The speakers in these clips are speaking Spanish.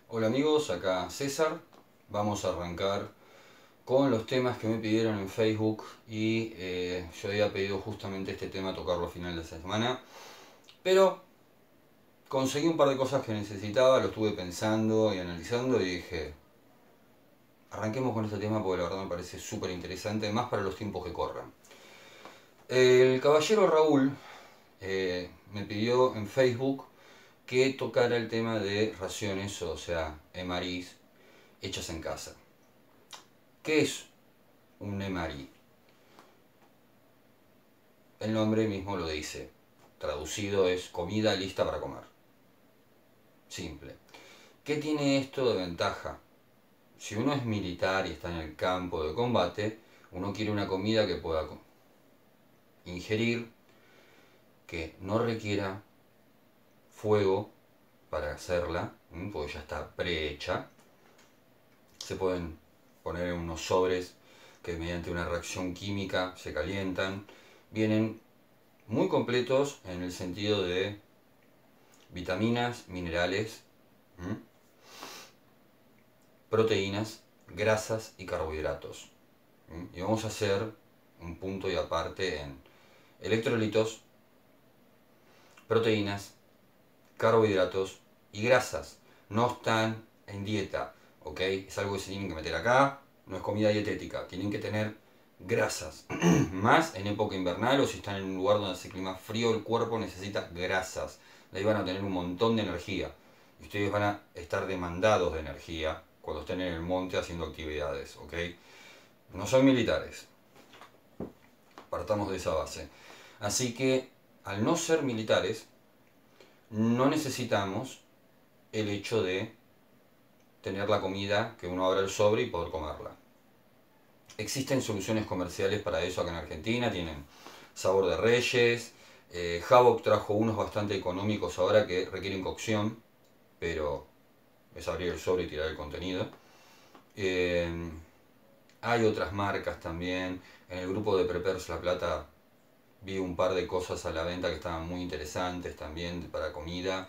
Hola amigos, acá César. Vamos a arrancar con los temas que me pidieron en Facebook y yo había pedido justamente este tema tocarlo a final de semana, pero conseguí un par de cosas que necesitaba, lo estuve pensando y analizando y dije, arranquemos con este tema porque la verdad me parece súper interesante, más para los tiempos que corran. El caballero Raúl me pidió en Facebook que tocara el tema de raciones, o sea, MRIs hechas en casa. ¿Qué es un MRI? El nombre mismo lo dice. Traducido es comida lista para comer. Simple. ¿Qué tiene esto de ventaja? Si uno es militar y está en el campo de combate, uno quiere una comida que pueda ingerir, que no requiera fuego para hacerla, porque ya está prehecha. Se pueden poner en unos sobres que mediante una reacción química se calientan. Vienen muy completos en el sentido de vitaminas, minerales, proteínas, grasas y carbohidratos. Y vamos a hacer un punto y aparte en electrolitos, proteínas, carbohidratos y grasas. No están en dieta, ¿ok? Es algo que se tienen que meter acá, no es comida dietética, tienen que tener grasas. Más en época invernal o si están en un lugar donde hace clima frío, el cuerpo necesita grasas. De ahí van a tener un montón de energía. Y ustedes van a estar demandados de energía cuando estén en el monte haciendo actividades, ¿ok? No son militares, partamos de esa base. Así que, al no ser militares, no necesitamos el hecho de tener la comida que uno abra el sobre y poder comerla. Existen soluciones comerciales para eso acá en Argentina, tienen Sabor de Reyes, Havoc trajo unos bastante económicos ahora que requieren cocción, pero es abrir el sobre y tirar el contenido. Hay otras marcas también, en el grupo de Preppers La Plata vi un par de cosas a la venta que estaban muy interesantes también para comida.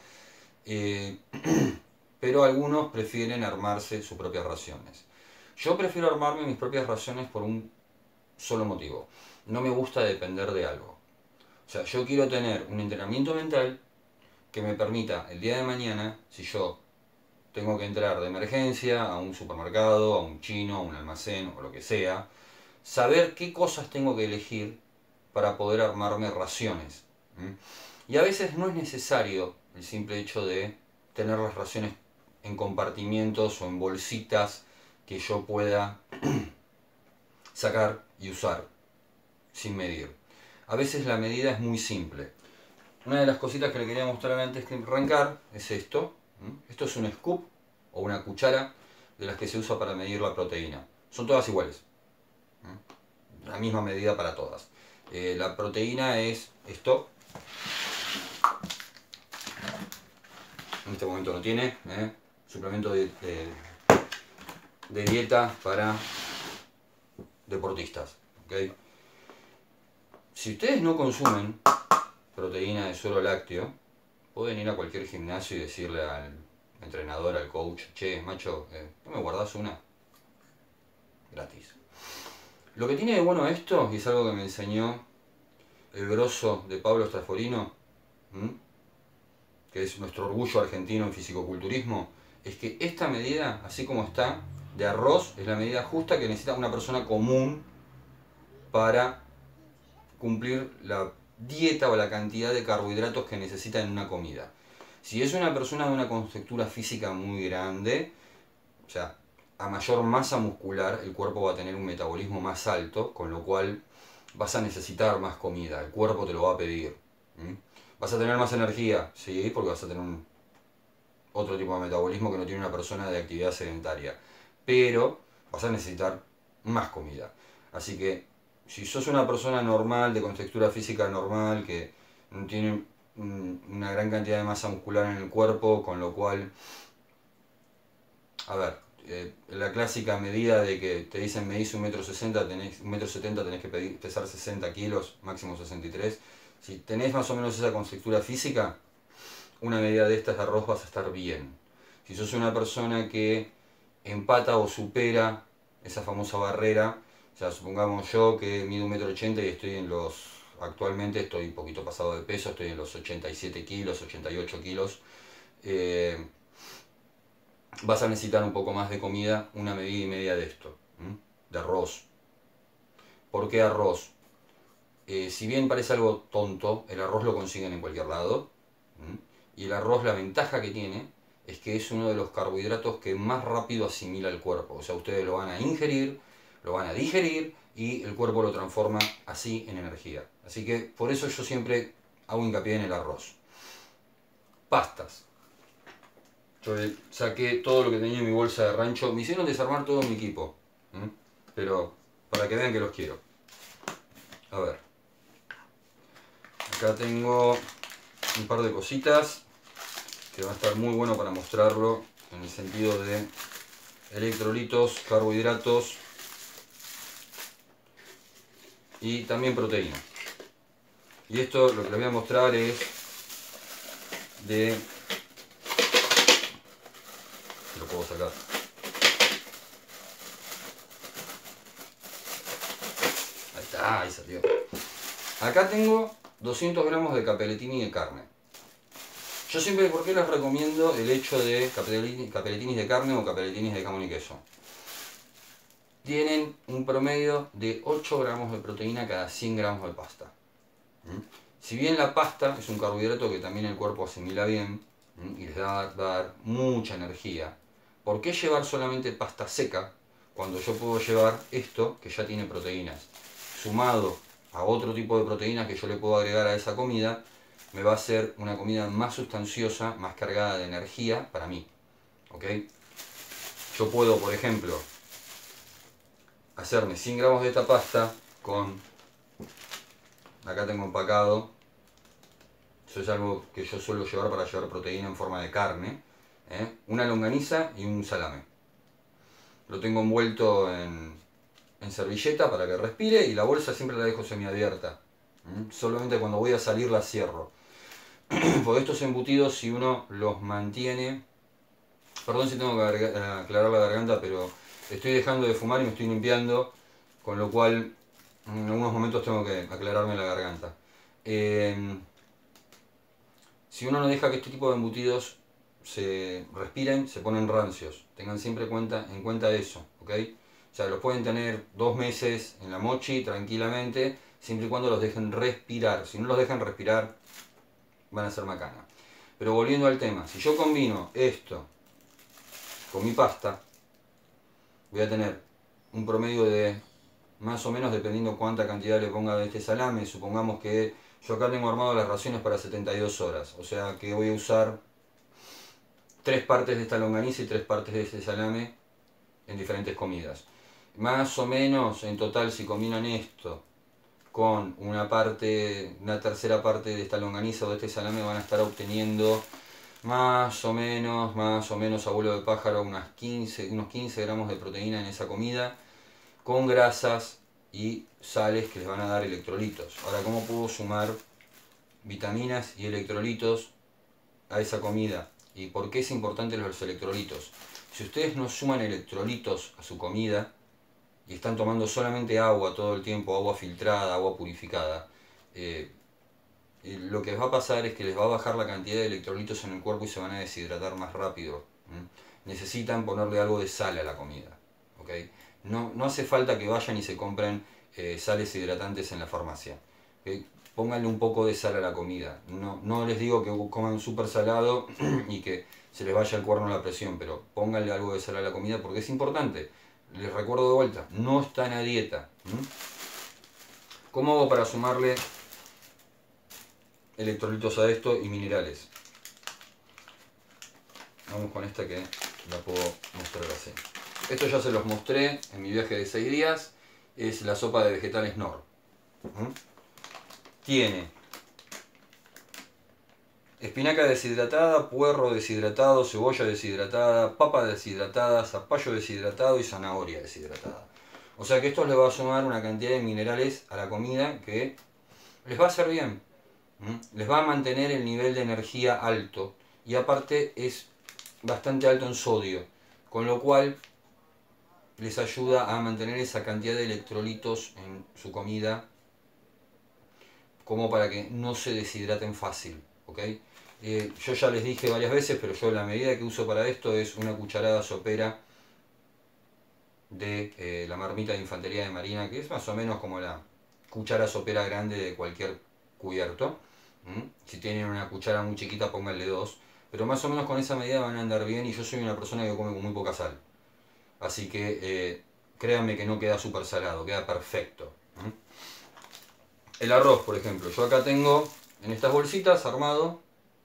Pero algunos prefieren armarse sus propias raciones. Yo prefiero armarme mis propias raciones por un solo motivo. No me gusta depender de algo. O sea, yo quiero tener un entrenamiento mental que me permita el día de mañana, si yo tengo que entrar de emergencia a un supermercado, a un chino, a un almacén o lo que sea, saber qué cosas tengo que elegir para poder armarme raciones. Y a veces no es necesario el simple hecho de tener las raciones en compartimientos o en bolsitas que yo pueda sacar y usar sin medir. A veces la medida es muy simple. Una de las cositas que le quería mostrar antes de arrancar es esto. Esto es un scoop o una cuchara de las que se usa para medir la proteína. Son todas iguales. La misma medida para todas. La proteína es esto. En este momento no tiene. Suplemento de dieta para deportistas. ¿Okay? Si ustedes no consumen proteína de suero lácteo, pueden ir a cualquier gimnasio y decirle al entrenador, al coach, che, macho, ¿no me guardás una? Gratis. Lo que tiene de bueno esto, y es algo que me enseñó el grosso de Pablo Straforino, que es nuestro orgullo argentino en fisicoculturismo, es que esta medida, así como está, de arroz, es la medida justa que necesita una persona común para cumplir la dieta o la cantidad de carbohidratos que necesita en una comida. Si es una persona de una contextura física muy grande, o sea, a mayor masa muscular, el cuerpo va a tener un metabolismo más alto, con lo cual vas a necesitar más comida, el cuerpo te lo va a pedir. ¿Vas a tener más energía? Sí, porque vas a tener otro tipo de metabolismo que no tiene una persona de actividad sedentaria. Pero vas a necesitar más comida. Así que si sos una persona normal, de contextura física normal, que no tiene una gran cantidad de masa muscular en el cuerpo, con lo cual, a ver, la clásica medida de que te dicen medís 1,60 m, tenés 1,70 m, tenés que pesar 60 kilos, máximo 63. Si tenés más o menos esa contextura física, una medida de estas de arroz vas a estar bien. Si sos una persona que empata o supera esa famosa barrera, o sea, supongamos yo que mido 1,80 m y estoy en los... Actualmente estoy un poquito pasado de peso, estoy en los 87 kilos, 88 kilos. Vas a necesitar un poco más de comida, una medida y media de esto, de arroz. ¿Por qué arroz? Si bien parece algo tonto, el arroz lo consiguen en cualquier lado. Y el arroz, la ventaja que tiene es que es uno de los carbohidratos que más rápido asimila el cuerpo. O sea, ustedes lo van a ingerir, lo van a digerir y el cuerpo lo transforma así en energía. Así que por eso yo siempre hago hincapié en el arroz. Pastas. Yo saqué todo lo que tenía en mi bolsa de rancho. Me hicieron desarmar todo mi equipo. Pero para que vean que los quiero. A ver. Acá tengo un par de cositas que va a estar muy bueno para mostrarlo en el sentido de electrolitos, carbohidratos y también proteína. Y esto lo que les voy a mostrar es de... Lo puedo sacar. Ahí está, ahí salió. Acá tengo 200 gramos de capeletini de carne. Yo siempre, ¿por qué les recomiendo el hecho de capeletinis de carne o capeletinis de jamón y queso? Tienen un promedio de 8 gramos de proteína cada 100 gramos de pasta. Si bien la pasta es un carbohidrato que también el cuerpo asimila bien y les va a dar mucha energía, ¿por qué llevar solamente pasta seca cuando yo puedo llevar esto que ya tiene proteínas? Sumado a otro tipo de proteínas que yo le puedo agregar a esa comida, me va a hacer una comida más sustanciosa, más cargada de energía para mí. ¿Ok? Yo puedo, por ejemplo, hacerme 100 gramos de esta pasta con... Acá tengo empacado. Eso es algo que yo suelo llevar para llevar proteína en forma de carne. Una longaniza y un salame. Lo tengo envuelto en servilleta para que respire y la bolsa siempre la dejo semiabierta. Solamente cuando voy a salir la cierro. Porque estos embutidos, si uno los mantiene... Perdón si tengo que aclarar la garganta, pero estoy dejando de fumar y me estoy limpiando, con lo cual en algunos momentos tengo que aclararme la garganta. Si uno no deja que este tipo de embutidos se respiren, se ponen rancios. Tengan siempre en cuenta eso, ¿ok? O sea, los pueden tener 2 meses en la mochi tranquilamente, siempre y cuando los dejen respirar. Si no los dejan respirar, van a ser macana. Pero volviendo al tema, si yo combino esto con mi pasta, voy a tener un promedio de más o menos, dependiendo cuánta cantidad le ponga de este salame. Supongamos que yo acá tengo armado las raciones para 72 horas, o sea que voy a usar 3 partes de esta longaniza y 3 partes de este salame en diferentes comidas. Más o menos en total, si combinan esto con una tercera parte de esta longaniza o de este salame, van a estar obteniendo más o menos abuelo de pájaro, unos 15 gramos de proteína en esa comida, con grasas y sales que les van a dar electrolitos. Ahora, ¿cómo puedo sumar vitaminas y electrolitos a esa comida? ¿Y por qué es importante los electrolitos? Si ustedes no suman electrolitos a su comida y están tomando solamente agua todo el tiempo, agua filtrada, agua purificada, lo que les va a pasar es que les va a bajar la cantidad de electrolitos en el cuerpo y se van a deshidratar más rápido. Necesitan ponerle algo de sal a la comida. ¿Okay? No hace falta que vayan y se compren sales hidratantes en la farmacia. ¿Okay? Pónganle un poco de sal a la comida. No les digo que coman súper salado y que se les vaya el cuerno a la presión, pero pónganle algo de sal a la comida porque es importante. Les recuerdo de vuelta, no están a dieta. ¿Cómo hago para sumarle electrolitos a esto y minerales? Vamos con esta que la puedo mostrar así. Esto ya se los mostré en mi viaje de 6 días. Es la sopa de vegetales Knorr. Tiene espinaca deshidratada, puerro deshidratado, cebolla deshidratada, papa deshidratada, zapallo deshidratado y zanahoria deshidratada. O sea que esto le va a sumar una cantidad de minerales a la comida que les va a hacer bien. Les va a mantener el nivel de energía alto. Y aparte es bastante alto en sodio, con lo cual les ayuda a mantener esa cantidad de electrolitos en su comida como para que no se deshidraten fácil, ¿ok? Yo ya les dije varias veces, pero yo la medida que uso para esto es una cucharada sopera de la marmita de infantería de marina, que es más o menos como la cuchara sopera grande de cualquier cubierto. Si tienen una cuchara muy chiquita, pónganle dos. Pero más o menos con esa medida van a andar bien, y yo soy una persona que come con muy poca sal. Así que créanme que no queda súper salado, queda perfecto. El arroz, por ejemplo, yo acá tengo en estas bolsitas armado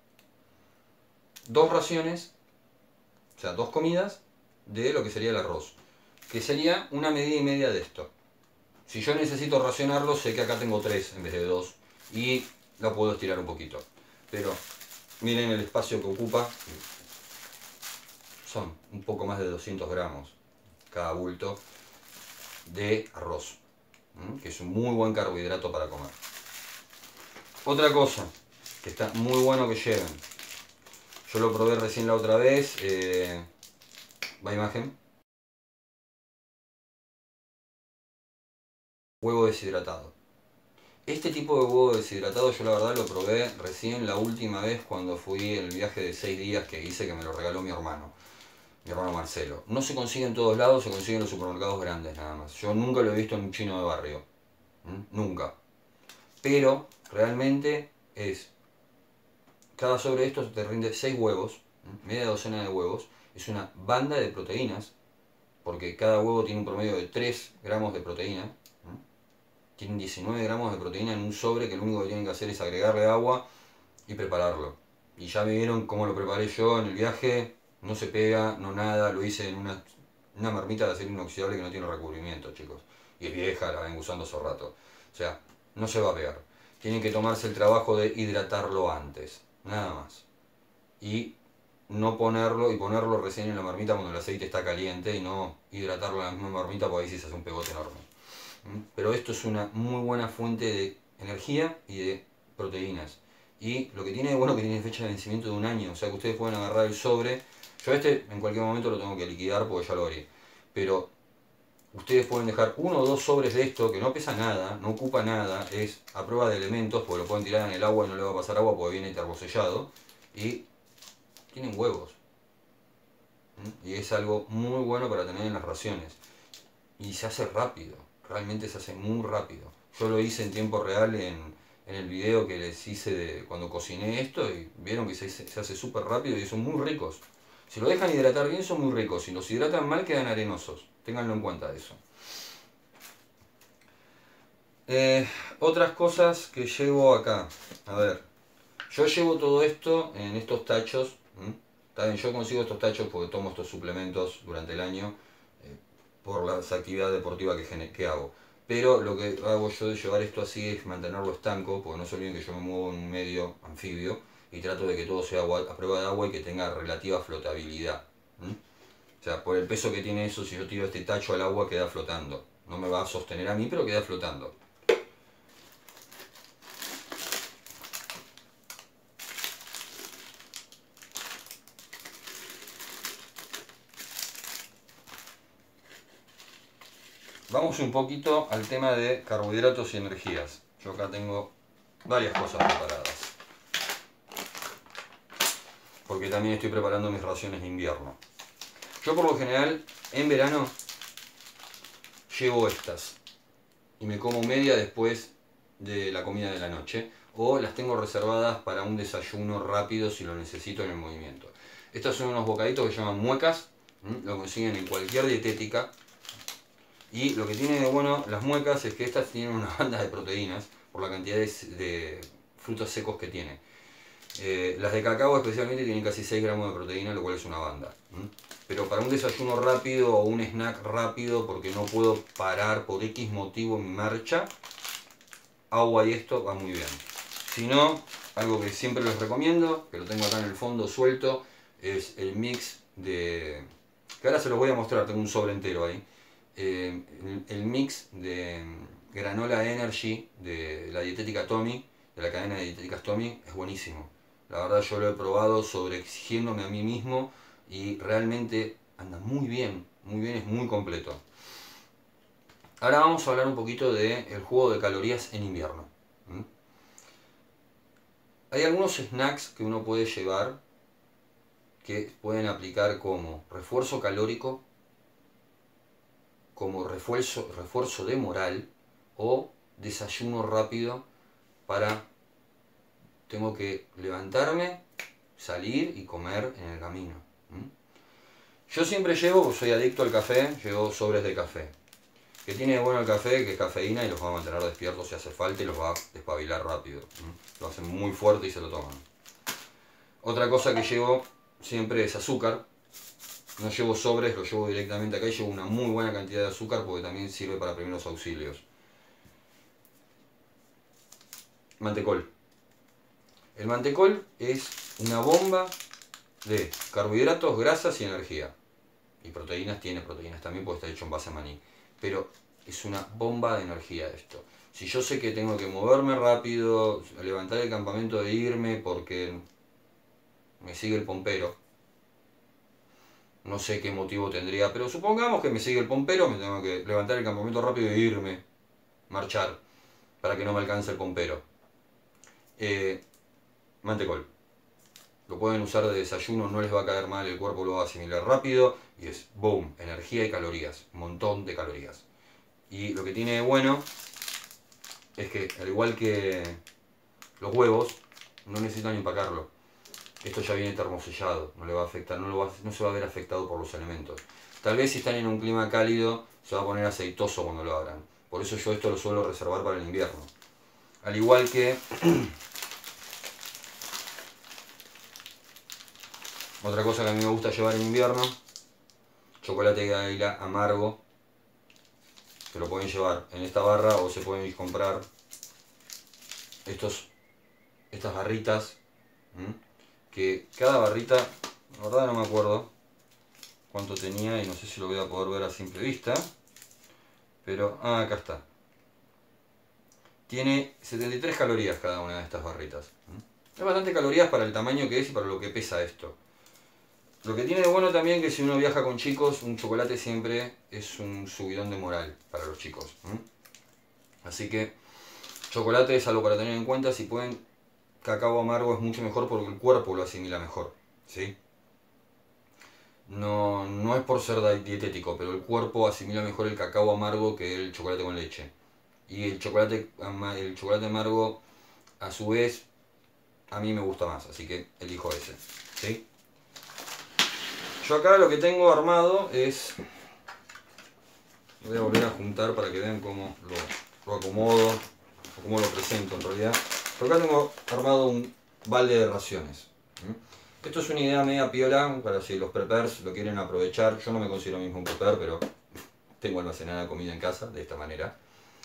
dos raciones, o sea, dos comidas de lo que sería el arroz, que sería una medida y media de esto. Si yo necesito racionarlo, sé que acá tengo tres en vez de dos, y la puedo estirar un poquito. Pero miren el espacio que ocupa, son un poco más de 200 gramos cada bulto de arroz, que es un muy buen carbohidrato para comer. Otra cosa que está muy bueno que lleven, yo lo probé recién la otra vez, va imagen, huevo deshidratado. Este tipo de huevo deshidratado yo la verdad lo probé recién la última vez cuando fui el viaje de 6 días que hice, que me lo regaló mi hermano Marcelo. No se consigue en todos lados, se consigue en los supermercados grandes nada más. Yo nunca lo he visto en un chino de barrio, nunca. Pero realmente es, cada sobre de estos te rinde 6 huevos, media docena de huevos, es una banda de proteínas, porque cada huevo tiene un promedio de 3 gramos de proteína. Tienen 19 gramos de proteína en un sobre que lo único que tienen que hacer es agregarle agua y prepararlo. Y ya me vieron cómo lo preparé yo en el viaje, no se pega, no nada, lo hice en una marmita de acero inoxidable que no tiene recubrimiento, chicos. Y es vieja, la vengo usando hace rato. O sea, no se va a pegar. Tienen que tomarse el trabajo de hidratarlo antes, nada más. Y no ponerlo, y ponerlo recién en la marmita cuando el aceite está caliente, y no hidratarlo en la misma marmita porque ahí sí se hace un pegote enorme. Pero esto es una muy buena fuente de energía y de proteínas. Y lo que tiene de bueno que tiene fecha de vencimiento de un año, o sea que ustedes pueden agarrar el sobre. Yo este en cualquier momento lo tengo que liquidar porque ya lo haré. Pero ustedes pueden dejar uno o dos sobres de esto que no pesa nada, no ocupa nada, es a prueba de elementos, porque lo pueden tirar en el agua y no le va a pasar agua porque viene termosellado. Y tienen huevos. Y es algo muy bueno para tener en las raciones. Y se hace rápido, realmente se hace muy rápido. Yo lo hice en tiempo real en el video que les hice de cuando cociné esto, y vieron que se hace súper rápido y son muy ricos. Si lo dejan hidratar bien son muy ricos, si los hidratan mal quedan arenosos. Ténganlo en cuenta eso. Otras cosas que llevo acá. A ver, yo llevo todo esto en estos tachos. También yo consigo estos tachos porque tomo estos suplementos durante el año por las actividades deportivas que hago. Pero lo que hago yo de llevar esto así es mantenerlo estanco, porque no se olviden que yo me muevo en un medio anfibio y trato de que todo sea a prueba de agua y que tenga relativa flotabilidad. O sea, por el peso que tiene eso, si yo tiro este tacho al agua queda flotando. No me va a sostener a mí, pero queda flotando. Vamos un poquito al tema de carbohidratos y energías. Yo acá tengo varias cosas preparadas, porque también estoy preparando mis raciones de invierno. Yo por lo general en verano llevo estas y me como media después de la comida de la noche, o las tengo reservadas para un desayuno rápido si lo necesito en el movimiento. Estos son unos bocaditos que se llaman muecas, lo consiguen en cualquier dietética. Y lo que tiene de bueno las muecas es que estas tienen una banda de proteínas por la cantidad de frutos secos que tiene. Las de cacao especialmente tienen casi 6 gramos de proteína, lo cual es una banda. Pero para un desayuno rápido o un snack rápido, porque no puedo parar por X motivo en mi marcha, agua y esto va muy bien. Si no, algo que siempre les recomiendo, que lo tengo acá en el fondo suelto, es el mix de... que ahora se los voy a mostrar, tengo un sobre entero ahí. El mix de granola energy de la dietética Tommy, de la cadena de dietéticas Tommy, es buenísimo. La verdad yo lo he probado sobreexigiéndome a mí mismo, y realmente anda muy bien, es muy completo. Ahora vamos a hablar un poquito del juego de calorías en invierno. Hay algunos snacks que uno puede llevar que pueden aplicar como refuerzo calórico, como refuerzo de moral o desayuno rápido para tengo que levantarme, salir y comer en el camino. Yo siempre llevo, porque soy adicto al café, llevo sobres de café. Que tiene de bueno el café, que es cafeína y los va a mantener despiertos si hace falta y los va a despabilar rápido. Lo hacen muy fuerte y se lo toman. Otra cosa que llevo siempre es azúcar. No llevo sobres, lo llevo directamente acá y llevo una muy buena cantidad de azúcar porque también sirve para primeros auxilios. Mantecol. El mantecol es una bomba de carbohidratos, grasas y energía. Y proteínas, tiene proteínas también porque está hecho en base a maní. Pero es una bomba de energía esto. Si yo sé que tengo que moverme rápido, levantar el campamento e irme porque me sigue el pompero, no sé qué motivo tendría, pero supongamos que me sigue el pompero, me tengo que levantar el campamento rápido e irme, marchar, para que no me alcance el pompero. Mantecol. Lo pueden usar de desayuno, no les va a caer mal, el cuerpo lo va a asimilar rápido y es boom, energía y calorías, un montón de calorías. Y lo que tiene de bueno es que, al igual que los huevos, no necesitan empacarlo. Esto ya viene termosellado, no le va a afectar, no se va a ver afectado por los elementos. Tal vez si están en un clima cálido se va a poner aceitoso cuando lo abran. Por eso yo esto lo suelo reservar para el invierno. Al igual que otra cosa que a mí me gusta llevar en invierno, chocolate de águila amargo, que lo pueden llevar en esta barra o se pueden comprar estas barritas, que cada barrita, la verdad no me acuerdo cuánto tenía y no sé si lo voy a poder ver a simple vista, pero acá está. Tiene 73 calorías cada una de estas barritas. Es bastante calorías para el tamaño que es y para lo que pesa esto. Lo que tiene de bueno también que si uno viaja con chicos, un chocolate siempre es un subidón de moral para los chicos. Así que chocolate es algo para tener en cuenta. Si pueden, cacao amargo es mucho mejor porque el cuerpo lo asimila mejor. ¿Sí? No es por ser dietético, pero el cuerpo asimila mejor el cacao amargo que el chocolate con leche. Y el chocolate amargo, a su vez, a mí me gusta más, así que elijo ese. ¿Sí? Yo acá lo que tengo armado es... Lo voy a volver a juntar para que vean cómo lo acomodo, o cómo lo presento en realidad. Pero acá tengo armado un balde de raciones. Esto es una idea media piola para si los preppers lo quieren aprovechar. Yo no me considero mismo un prepper, pero tengo almacenada comida en casa de esta manera.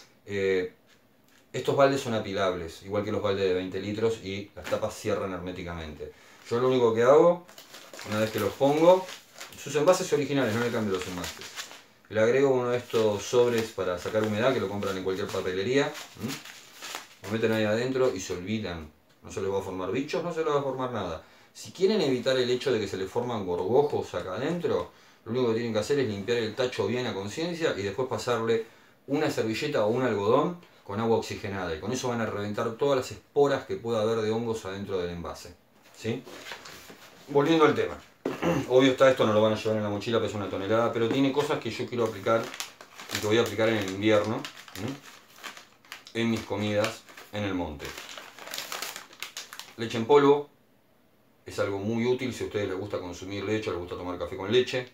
Estos baldes son apilables, igual que los baldes de 20 litros y las tapas cierran herméticamente. Yo lo único que hago, una vez que los pongo, sus envases originales, no le cambio los envases. Le agrego uno de estos sobres para sacar humedad que lo compran en cualquier papelería. Lo meten ahí adentro y se olvidan. No se les va a formar bichos, no se les va a formar nada. Si quieren evitar el hecho de que se les forman gorgojos acá adentro, lo único que tienen que hacer es limpiar el tacho bien a conciencia y después pasarle una servilleta o un algodón con agua oxigenada. Y con eso van a reventar todas las esporas que pueda haber de hongos adentro del envase. ¿Sí? Volviendo al tema. Obvio está, esto no lo van a llevar en la mochila, pesa 1 tonelada, pero tiene cosas que yo quiero aplicar y que voy a aplicar en el invierno, en mis comidas en el monte. Leche en polvo. Es algo muy útil si a ustedes les gusta consumir leche o les gusta tomar café con leche.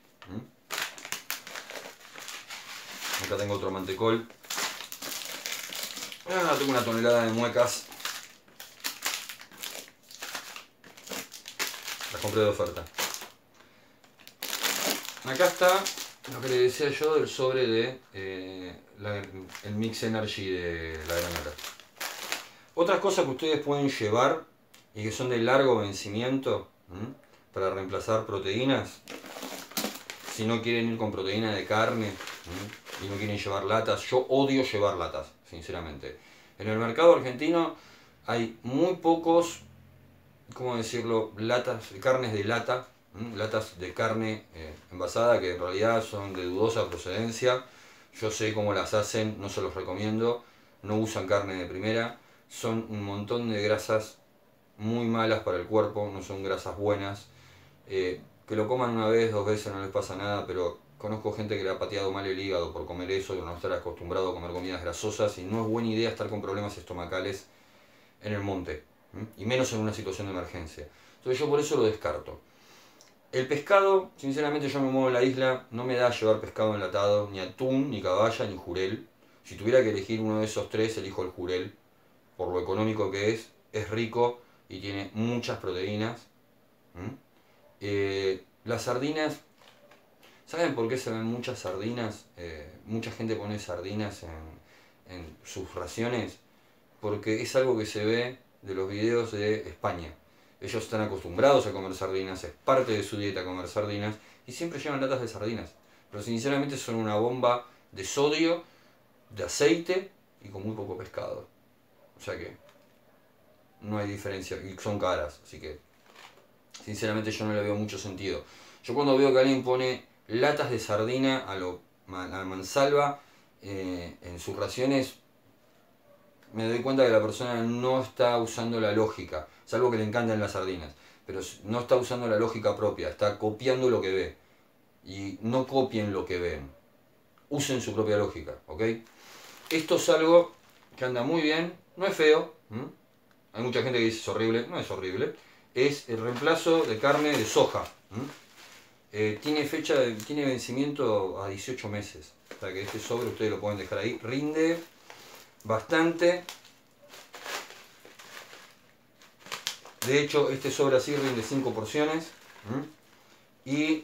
Acá tengo otro mantecol. Tengo 1 tonelada de muecas. Las compré de oferta. Acá está lo que les decía yo del sobre de el Mix Energy de la granera. Otras cosas que ustedes pueden llevar y que son de largo vencimiento para reemplazar proteínas. Si no quieren ir con proteína de carne y no quieren llevar latas, yo odio llevar latas, sinceramente. En el mercado argentino hay muy pocos, ¿cómo decirlo?, carnes de lata latas de carne envasada que en realidad son de dudosa procedencia. Yo sé cómo las hacen, no se los recomiendo, no usan carne de primera, son un montón de grasas muy malas para el cuerpo, no son grasas buenas. Que lo coman una vez, dos veces no les pasa nada, pero conozco gente que le ha pateado mal el hígado por comer eso, por no estar acostumbrado a comer comidas grasosas, y no es buena idea estar con problemas estomacales en el monte, y menos en una situación de emergencia. Entonces yo por eso lo descarto. El pescado, sinceramente yo me muevo en la isla, no me da llevar pescado enlatado, ni atún, ni caballa, ni jurel. Si tuviera que elegir uno de esos tres, elijo el jurel, por lo económico que es rico y tiene muchas proteínas. Las sardinas, ¿saben por qué se ven muchas sardinas? Mucha gente pone sardinas en sus raciones, porque es algo que se ve de los videos de España. Ellos están acostumbrados a comer sardinas, es parte de su dieta comer sardinas, y siempre llevan latas de sardinas. Pero sinceramente son una bomba de sodio, de aceite y con muy poco pescado. O sea que no hay diferencia, y son caras, así que sinceramente yo no le veo mucho sentido. Yo cuando veo que alguien pone latas de sardina a la mansalva en sus raciones, me doy cuenta que la persona no está usando la lógica, salvo que le encantan las sardinas, pero no está usando la lógica propia, está copiando lo que ve. Y no copien lo que ven, usen su propia lógica, ¿ok? Esto es algo que anda muy bien, no es feo, hay mucha gente que dice es horrible, no es horrible, es el reemplazo de carne de soja. Tiene vencimiento a 18 meses, o sea que este sobre ustedes lo pueden dejar ahí, rinde bastante. De hecho, este sobre así rinde 5 porciones. Y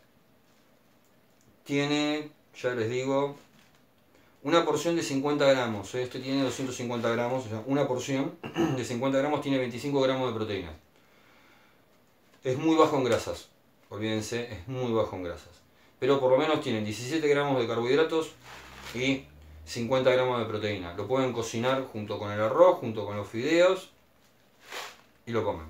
tiene, ya les digo, una porción de 50 gramos. Este tiene 250 gramos, o sea, una porción de 50 gramos tiene 25 gramos de proteína. Es muy bajo en grasas, olvídense, es muy bajo en grasas. Pero por lo menos tienen 17 gramos de carbohidratos y 50 gramos de proteína. Lo pueden cocinar junto con el arroz, junto con los fideos y lo comen.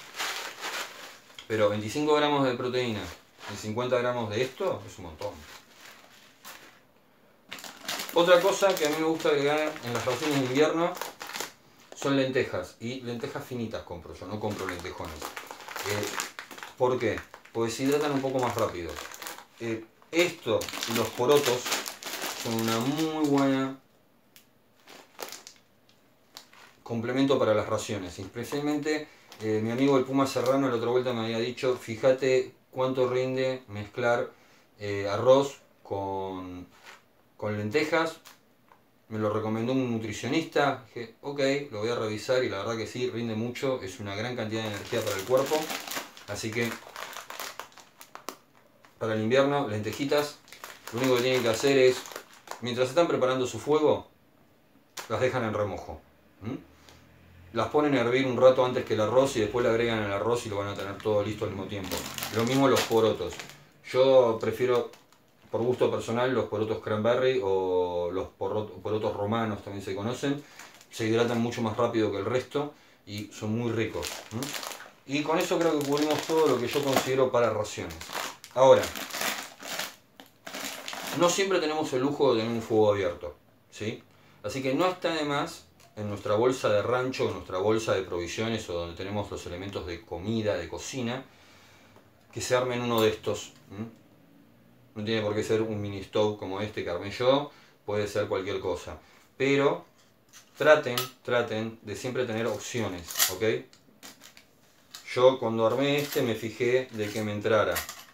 Pero 25 gramos de proteína y 50 gramos de esto es un montón. Otra cosa que a mí me gusta agregar en las raciones de invierno son lentejas. Y lentejas finitas compro, yo no compro lentejones. ¿Por qué? Porque se hidratan un poco más rápido. Esto y los porotos son una muy buena complemento para las raciones. Especialmente mi amigo el Puma Serrano la otra vuelta me había dicho, fíjate cuánto rinde mezclar arroz con lentejas. Me lo recomendó un nutricionista. Dije, ok, lo voy a revisar y la verdad que sí, rinde mucho. Es una gran cantidad de energía para el cuerpo. Así que para el invierno, lentejitas. Lo único que tienen que hacer es, mientras están preparando su fuego, las dejan en remojo. Las ponen a hervir un rato antes que el arroz y después le agregan el arroz y lo van a tener todo listo al mismo tiempo. Lo mismo los porotos. Yo prefiero, por gusto personal, los porotos cranberry o los porotos romanos también se conocen. Se hidratan mucho más rápido que el resto y son muy ricos. Y con eso creo que cubrimos todo lo que yo considero para raciones. Ahora, no siempre tenemos el lujo de tener un fuego abierto, ¿sí? Así que no está de más en nuestra bolsa de rancho, en nuestra bolsa de provisiones o donde tenemos los elementos de comida, de cocina, que se armen uno de estos. No tiene por qué ser un mini stove como este que armé yo, puede ser cualquier cosa. Pero traten de siempre tener opciones, ¿ok? Yo cuando armé este me fijé de que me entrara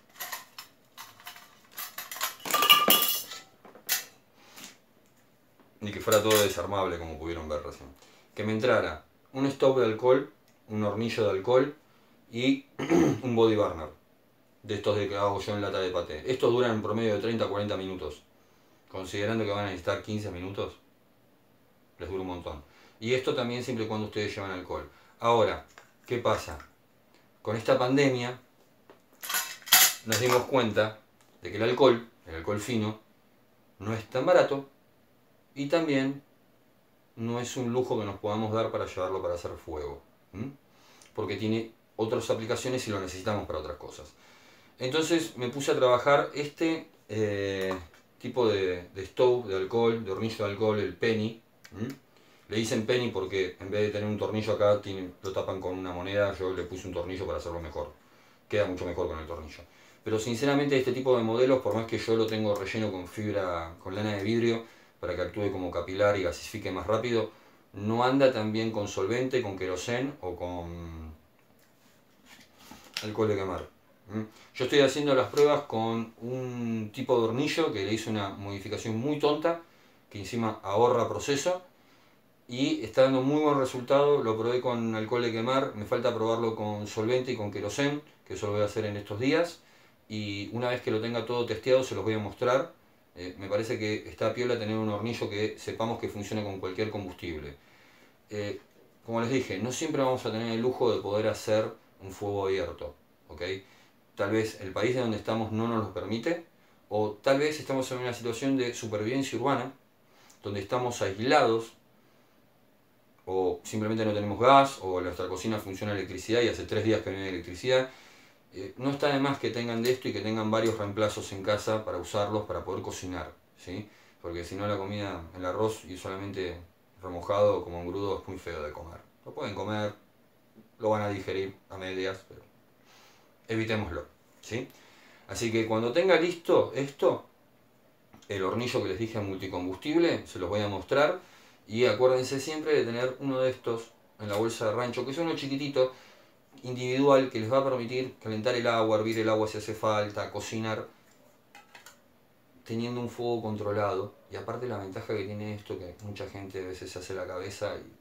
y que fuera todo desarmable, como pudieron ver recién. Que me entrara un stove de alcohol, un hornillo de alcohol y un body burner. De estos de que hago yo en lata de paté. Estos duran en promedio de 30 a 40 minutos. Considerando que van a necesitar 15 minutos, les dura un montón. Y esto también siempre y cuando ustedes llevan alcohol. Ahora, ¿qué pasa? Con esta pandemia nos dimos cuenta de que el alcohol fino, no es tan barato y también no es un lujo que nos podamos dar para llevarlo para hacer fuego. Porque tiene otras aplicaciones y lo necesitamos para otras cosas. Entonces me puse a trabajar este tipo de stove de alcohol, de hornillo de alcohol, el penny. Le dicen penny porque en vez de tener un tornillo acá, lo tapan con una moneda. Yo le puse un tornillo para hacerlo mejor. Queda mucho mejor con el tornillo. Pero sinceramente este tipo de modelos, por más que yo lo tengo relleno con fibra, con lana de vidrio, para que actúe como capilar y gasifique más rápido, no anda tan bien con solvente, con querosén o con alcohol de quemar. Yo estoy haciendo las pruebas con un tipo de hornillo que le hice una modificación muy tonta, que encima ahorra proceso y está dando muy buen resultado. Lo probé con alcohol de quemar, me falta probarlo con solvente y con querosén, que eso lo voy a hacer en estos días. Y una vez que lo tenga todo testeado se los voy a mostrar. Me parece que está piola tener un hornillo que sepamos que funciona con cualquier combustible. Como les dije, no siempre vamos a tener el lujo de poder hacer un fuego abierto, ¿ok? Tal vez el país de donde estamos no nos lo permite, o tal vez estamos en una situación de supervivencia urbana, donde estamos aislados, o simplemente no tenemos gas, o nuestra cocina funciona a electricidad y hace 3 días que no hay electricidad. No está de más que tengan de esto y que tengan varios reemplazos en casa para usarlos para poder cocinar, ¿sí? Porque si no la comida, el arroz y solamente remojado como engrudo es muy feo de comer. Lo pueden comer, lo van a digerir a medias, pero evitémoslo, ¿sí? Así que cuando tenga listo esto, el hornillo que les dije multicombustible, se los voy a mostrar. Y acuérdense siempre de tener uno de estos en la bolsa de rancho, que es uno chiquitito, individual, que les va a permitir calentar el agua, hervir el agua si hace falta, cocinar, teniendo un fuego controlado. Y aparte la ventaja que tiene esto, que mucha gente a veces se hace la cabeza y...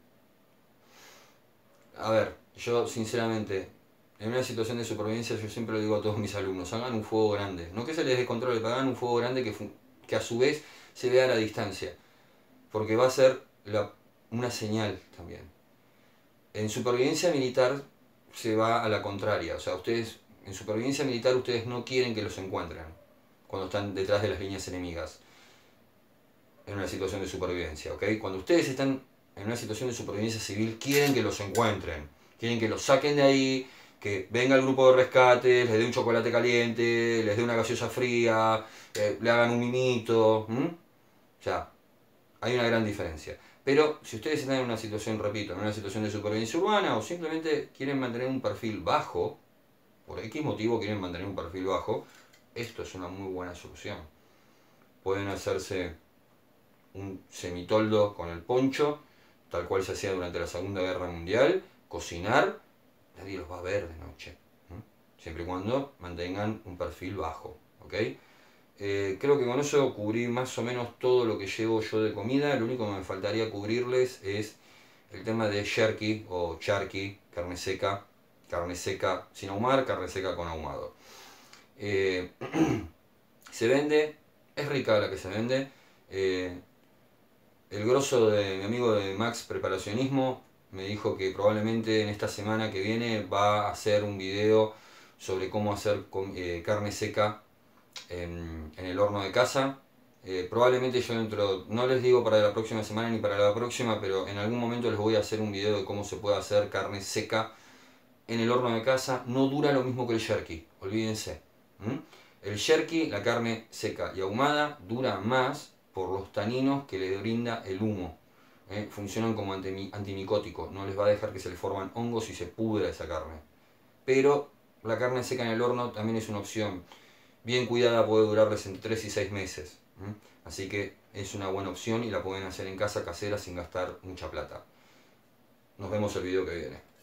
A ver, yo sinceramente, en una situación de supervivencia, yo siempre le digo a todos mis alumnos, hagan un fuego grande. No que se les descontrole, pero hagan un fuego grande que a su vez se vea a la distancia. Porque va a ser una señal también. En supervivencia militar se va a la contraria. O sea, ustedes, en supervivencia militar, ustedes no quieren que los encuentren cuando están detrás de las líneas enemigas en una situación de supervivencia, ¿ok? Cuando ustedes están en una situación de supervivencia civil, quieren que los encuentren, quieren que los saquen de ahí, que venga el grupo de rescate, les dé un chocolate caliente, les dé una gaseosa fría, le hagan un mimito, o sea, hay una gran diferencia. Pero si ustedes están en una situación, repito, en una situación de supervivencia urbana o simplemente quieren mantener un perfil bajo, por X motivo quieren mantener un perfil bajo, esto es una muy buena solución. Pueden hacerse un semitoldo con el poncho, tal cual se hacía durante la Segunda Guerra Mundial, cocinar, nadie los va a ver de noche, siempre y cuando mantengan un perfil bajo, ¿ok? Creo que con eso cubrí más o menos todo lo que llevo yo de comida. Lo único que me faltaría cubrirles es el tema de jerky o charqui, carne seca sin ahumar, carne seca con ahumado. Se vende, es rica la que se vende. El grosso de mi amigo de Max Preparacionismo me dijo que probablemente en esta semana que viene va a hacer un video sobre cómo hacer carne seca en el horno de casa. Probablemente yo no les digo para la próxima semana ni para la próxima, pero en algún momento les voy a hacer un video de cómo se puede hacer carne seca en el horno de casa. No dura lo mismo que el jerky, olvídense. El jerky, la carne seca y ahumada, dura más por los taninos que le brinda el humo. Funcionan como antimicóticos, no les va a dejar que se les forman hongos y se pudra esa carne. Pero la carne seca en el horno también es una opción. Bien cuidada puede durarles entre 3 y 6 meses. Así que es una buena opción y la pueden hacer en casa casera sin gastar mucha plata. Nos vemos el video que viene.